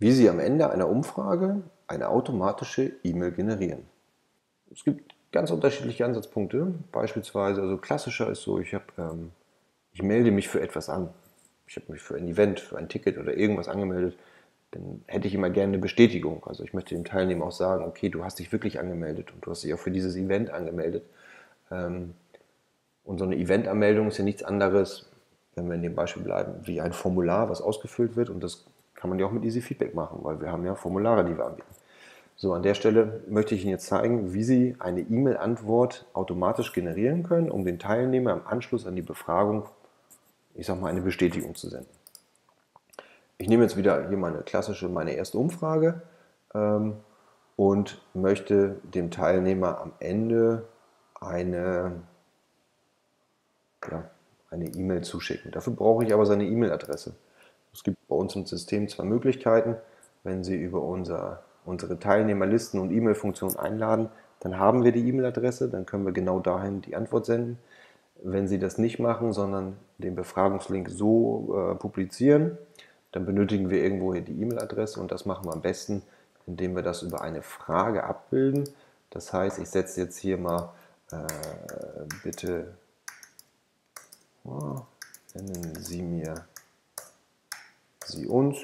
wie Sie am Ende einer Umfrage eine automatische E-Mail generieren. Es gibt ganz unterschiedliche Ansatzpunkte. Beispielsweise, also klassischer ist so, ich melde mich für etwas an. Ich habe mich für ein Event, für ein Ticket oder irgendwas angemeldet. Dann hätte ich immer gerne eine Bestätigung. Also ich möchte dem Teilnehmer auch sagen, okay, du hast dich wirklich angemeldet und du hast dich auch für dieses Event angemeldet. Und so eine Eventanmeldung ist ja nichts anderes, wenn wir in dem Beispiel bleiben, wie ein Formular, was ausgefüllt wird. Und das kann man ja auch mit Easy Feedback machen, weil wir haben ja Formulare, die wir anbieten. So, an der Stelle möchte ich Ihnen jetzt zeigen, wie Sie eine E-Mail-Antwort automatisch generieren können, um den Teilnehmer im Anschluss an die Befragung, ich sag mal, eine Bestätigung zu senden. Ich nehme jetzt wieder hier meine erste Umfrage und möchte dem Teilnehmer am Ende eine E-Mail zuschicken. Dafür brauche ich aber seine E-Mail-Adresse. Es gibt bei uns im System zwei Möglichkeiten. Wenn Sie über unsere Teilnehmerlisten und E-Mail-Funktion einladen, dann haben wir die E-Mail-Adresse, dann können wir genau dahin die Antwort senden. Wenn Sie das nicht machen, sondern den Befragungslink so publizieren, dann benötigen wir irgendwo hier die E-Mail-Adresse und das machen wir am besten, indem wir das über eine Frage abbilden. Das heißt, ich setze jetzt hier mal bitte nennen Sie mir Sie uns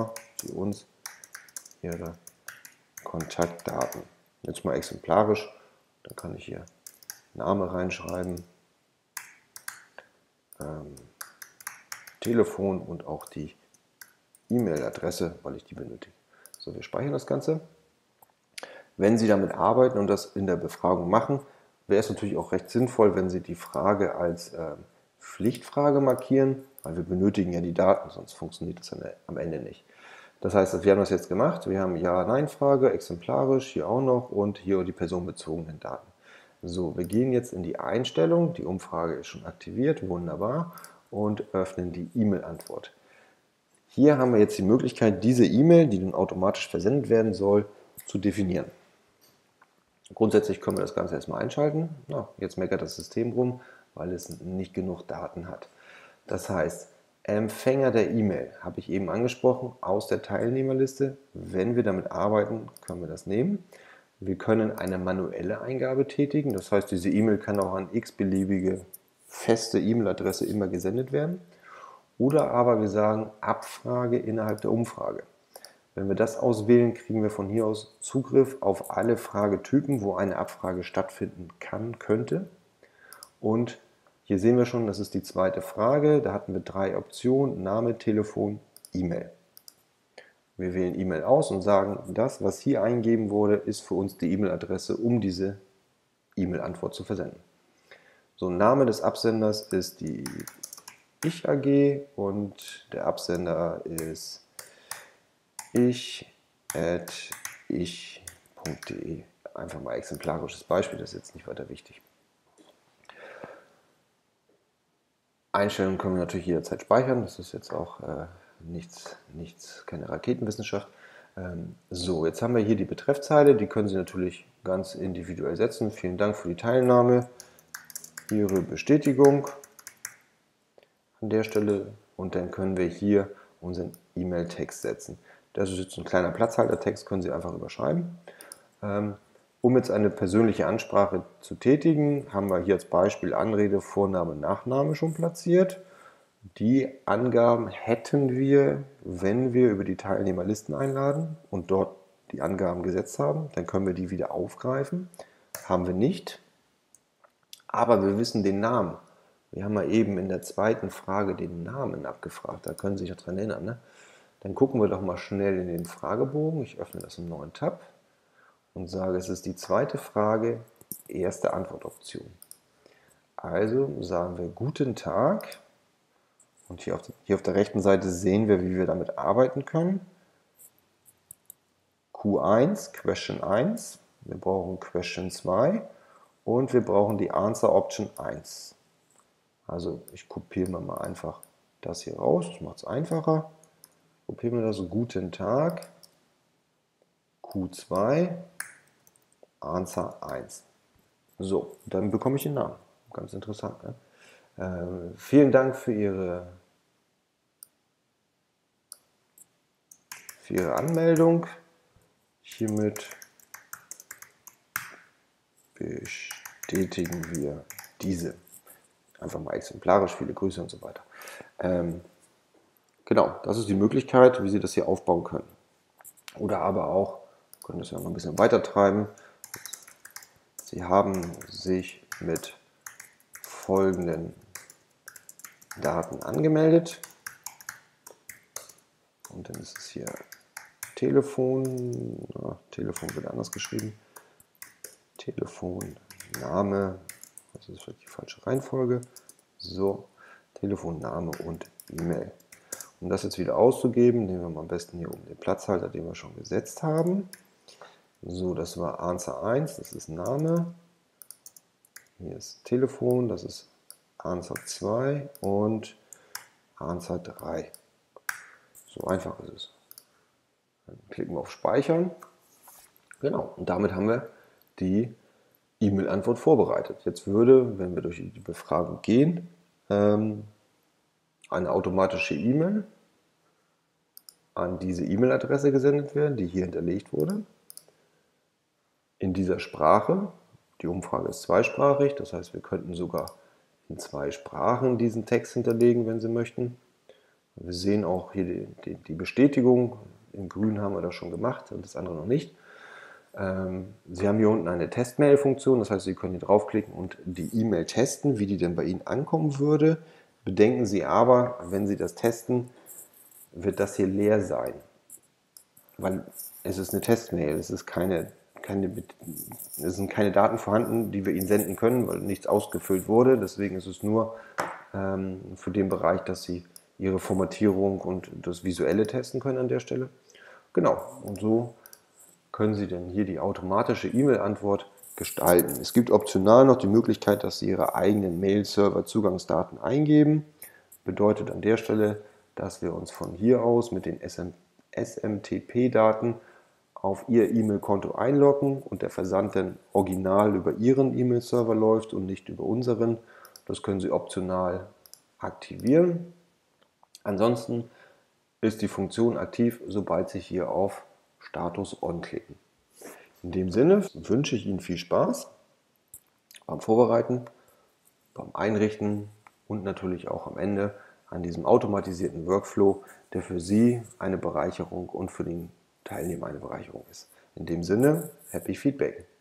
Ihre Kontaktdaten. Jetzt mal exemplarisch, dann kann ich hier Name reinschreiben, Telefon und auch die E-Mail-Adresse, weil ich die benötige. So, wir speichern das Ganze. Wenn Sie damit arbeiten und das in der Befragung machen, wäre es natürlich auch recht sinnvoll, wenn Sie die Frage als Pflichtfrage markieren, weil wir benötigen ja die Daten, sonst funktioniert das am Ende nicht. Das heißt, wir haben das jetzt gemacht. Wir haben Ja-Nein-Frage, exemplarisch, hier auch noch und hier die personenbezogenen Daten. So, wir gehen jetzt in die Einstellung. Die Umfrage ist schon aktiviert, wunderbar, und öffnen die E-Mail-Antwort. Hier haben wir jetzt die Möglichkeit, diese E-Mail, die dann automatisch versendet werden soll, zu definieren. Grundsätzlich können wir das Ganze erstmal einschalten. Ja, jetzt meckert das System rum, weil es nicht genug Daten hat. Das heißt, Empfänger der E-Mail habe ich eben angesprochen, aus der Teilnehmerliste. Wenn wir damit arbeiten, können wir das nehmen. Wir können eine manuelle Eingabe tätigen. Das heißt, diese E-Mail kann auch an x-beliebige feste E-Mail-Adresse immer gesendet werden. Oder aber wir sagen Abfrage innerhalb der Umfrage. Wenn wir das auswählen, kriegen wir von hier aus Zugriff auf alle Fragetypen, wo eine Abfrage stattfinden kann, könnte. Und hier sehen wir schon, das ist die zweite Frage. Da hatten wir drei Optionen: Name, Telefon, E-Mail. Wir wählen E-Mail aus und sagen, das, was hier eingegeben wurde, ist für uns die E-Mail-Adresse, um diese E-Mail-Antwort zu versenden. So, Name des Absenders ist die Ich AG und der Absender ist ich@ich.de. Einfach mal exemplarisches Beispiel, das ist jetzt nicht weiter wichtig. Einstellungen können wir natürlich jederzeit speichern, das ist jetzt auch keine Raketenwissenschaft. So, jetzt haben wir hier die Betreffzeile, die können Sie natürlich ganz individuell setzen. Vielen Dank für die Teilnahme, Ihre Bestätigung an der Stelle, und dann können wir hier unseren E-Mail-Text setzen. Das ist jetzt ein kleiner Platzhaltertext, können Sie einfach überschreiben. Um jetzt eine persönliche Ansprache zu tätigen, haben wir hier als Beispiel Anrede, Vorname, Nachname schon platziert. Die Angaben hätten wir, wenn wir über die Teilnehmerlisten einladen und dort die Angaben gesetzt haben. Dann können wir die wieder aufgreifen. Haben wir nicht, aber wir wissen den Namen. Wir haben ja eben in der zweiten Frage den Namen abgefragt, da können Sie sich daran erinnern, ne? Dann gucken wir doch mal schnell in den Fragebogen. Ich öffne das im neuen Tab und sage, es ist die zweite Frage, erste Antwortoption. Also sagen wir Guten Tag, und hier auf der rechten Seite sehen wir, wie wir damit arbeiten können. Q1, Question 1, wir brauchen Question 2 und wir brauchen die Answer Option 1. Also ich kopiere mir mal einfach das hier raus, das macht es einfacher. Kopieren wir das, Guten Tag, Q2, Answer 1. So, dann bekomme ich den Namen. Ganz interessant, ne? Vielen Dank für für Ihre Anmeldung. Hiermit bestätigen wir diese. Einfach mal exemplarisch, viele Grüße und so weiter. Genau, das ist die Möglichkeit, wie Sie das hier aufbauen können. Oder aber auch, wir können das ja noch ein bisschen weiter treiben. Sie haben sich mit folgenden Daten angemeldet. Und dann ist es hier Telefon, Telefon wird anders geschrieben. Telefonname, das ist vielleicht die falsche Reihenfolge. So, Telefonname und E-Mail. Um das jetzt wieder auszugeben, nehmen wir mal am besten hier oben den Platzhalter, den wir schon gesetzt haben. So, das war Answer 1, das ist Name. Hier ist Telefon, das ist Answer 2 und Answer 3. So einfach ist es. Dann klicken wir auf Speichern. Genau, und damit haben wir die E-Mail-Antwort vorbereitet. Jetzt würde, wenn wir durch die Befragung gehen, eine automatische E-Mail an diese E-Mail-Adresse gesendet werden, die hier hinterlegt wurde. In dieser Sprache, die Umfrage ist zweisprachig, das heißt, wir könnten sogar in 2 Sprachen diesen Text hinterlegen, wenn Sie möchten. Wir sehen auch hier die Bestätigung, in grün haben wir das schon gemacht und das andere noch nicht. Sie haben hier unten eine Testmail-Funktion, das heißt, Sie können hier draufklicken und die E-Mail testen, wie die denn bei Ihnen ankommen würde. Bedenken Sie aber, wenn Sie das testen, wird das hier leer sein, weil es ist eine Testmail, es sind keine Daten vorhanden, die wir Ihnen senden können, weil nichts ausgefüllt wurde. Deswegen ist es nur für den Bereich, dass Sie Ihre Formatierung und das Visuelle testen können an der Stelle. Genau, und so können Sie denn hier die automatische E-Mail-Antwort gestalten. Es gibt optional noch die Möglichkeit, dass Sie Ihre eigenen Mail-Server-Zugangsdaten eingeben. Bedeutet an der Stelle, dass wir uns von hier aus mit den SMTP-Daten auf Ihr E-Mail-Konto einloggen und der Versand dann original über Ihren E-Mail-Server läuft und nicht über unseren. Das können Sie optional aktivieren. Ansonsten ist die Funktion aktiv, sobald Sie hier auf Status On klicken. In dem Sinne wünsche ich Ihnen viel Spaß beim Vorbereiten, beim Einrichten und natürlich auch am Ende an diesem automatisierten Workflow, der für Sie eine Bereicherung und für den Teilnehmer eine Bereicherung ist. In dem Sinne, Happy Feedback!